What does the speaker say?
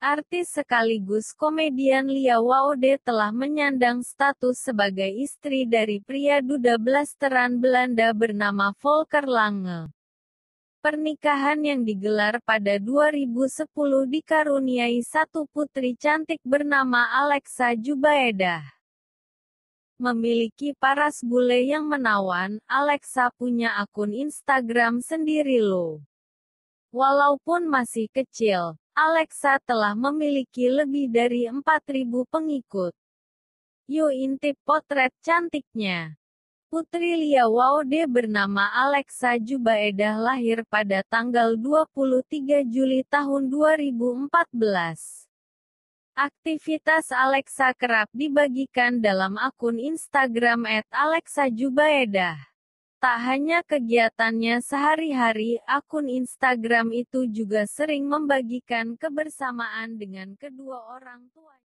Artis sekaligus komedian Lia Waode telah menyandang status sebagai istri dari pria duda blasteran Belanda bernama Volker Lange. Pernikahan yang digelar pada 2010 dikaruniai satu putri cantik bernama Alexa Jubaedah. Memiliki paras bule yang menawan, Alexa punya akun Instagram sendiri loh. Walaupun masih kecil, Alexa telah memiliki lebih dari 4.000 pengikut. Yuk intip potret cantiknya. Putri Lia Waode bernama Alexa Jubaedah lahir pada tanggal 23 Juli tahun 2014. Aktivitas Alexa kerap dibagikan dalam akun Instagram @alexajubaedah. Tak hanya kegiatannya sehari-hari, akun Instagram itu juga sering membagikan kebersamaan dengan kedua orang tua.